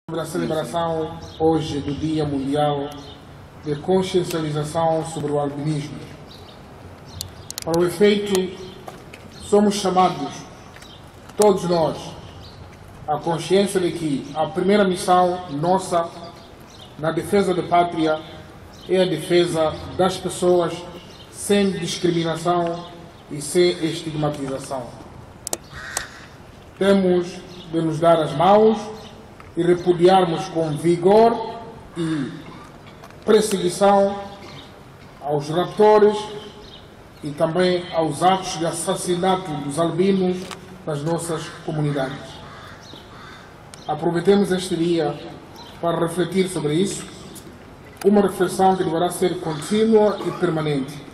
Sobre a celebração hoje do Dia Mundial de Consciencialização sobre o Albinismo. Para o efeito, somos chamados, todos nós, à consciência de que a primeira missão nossa na defesa da pátria é a defesa das pessoas sem discriminação e sem estigmatização. Temos de nos dar as mãos e repudiarmos com vigor e perseguição aos raptores e também aos atos de assassinato dos albinos nas nossas comunidades. Aproveitemos este dia para refletir sobre isso, uma reflexão que deverá ser contínua e permanente.